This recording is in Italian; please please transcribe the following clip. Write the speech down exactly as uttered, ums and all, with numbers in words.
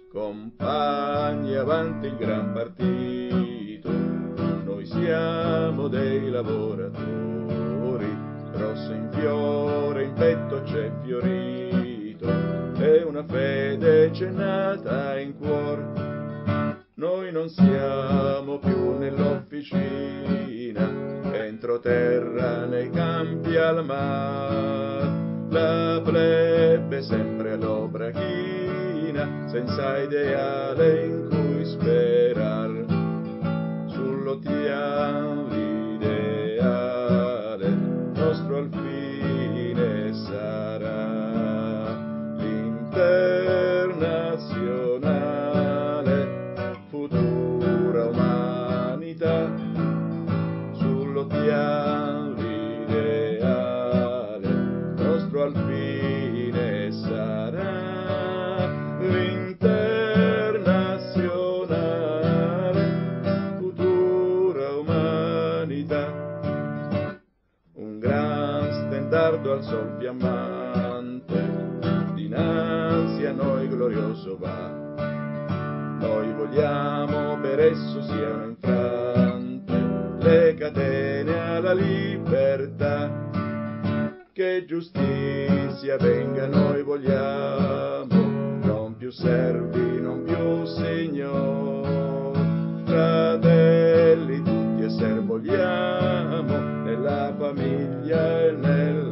compagni avanti il gran partito, noi siamo dei lavoratori, rosso in fiore, in petto c'è fiorito, e una fede c'è nata in cuor. Noi non siamo più nell'officina, entroterra nei campi al mar, la plebe sempre all'obra china, senza ideale in cui sperar, sull'otian l'ideale, nostro al fine sarà l'internazionale, futura umanità, sull'otian l'ideale, nostro al fine sarà l'internazionale, futura umanità. Un gran stendardo al sol fiammante, dinanzi a noi glorioso va. Noi vogliamo per esso siano infrante le catene alla libertà, che giustizia venga noi vogliamo, non più servi, non più signor, fratelli tutti esser vogliamo, nella famiglia e nella